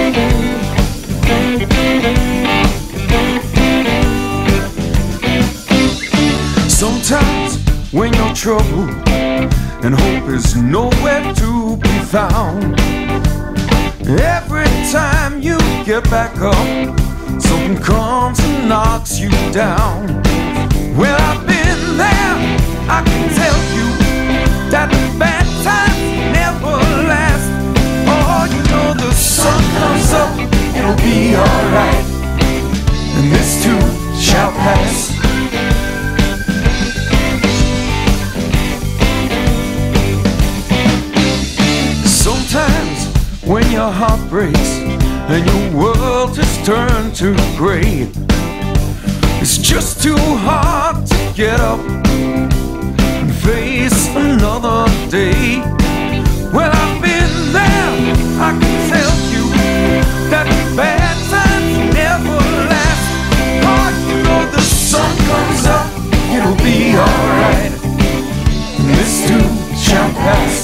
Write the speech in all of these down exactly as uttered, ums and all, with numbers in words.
Sometimes when you're troubled and hope is nowhere to be found, every time you get back up, something comes and knocks you down. Well, I've been there, I can tell you that the bad times never last. Oh, you know the sun comes up, it'll be alright, and this too shall pass. Sometimes when your heart breaks and your world has turned to gray, it's just too hard to get up and face another day. Well, I've been there, I can tell you that bad times never last. Oh, you know the sun comes up, it'll be alright, and this too shall pass.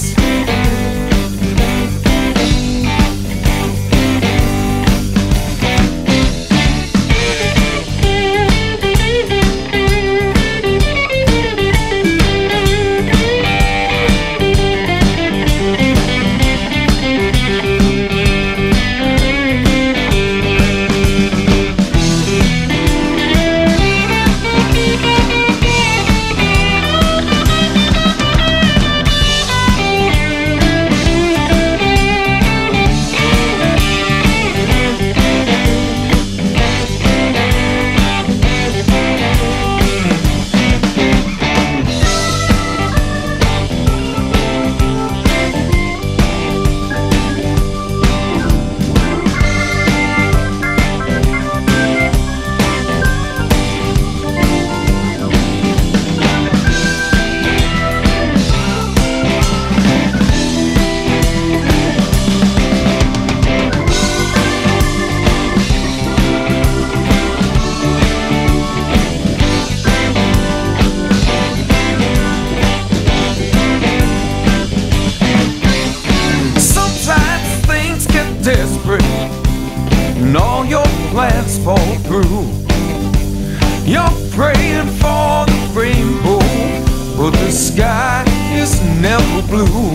And all your plans fall through. You're praying for the rainbow, but the sky is never blue.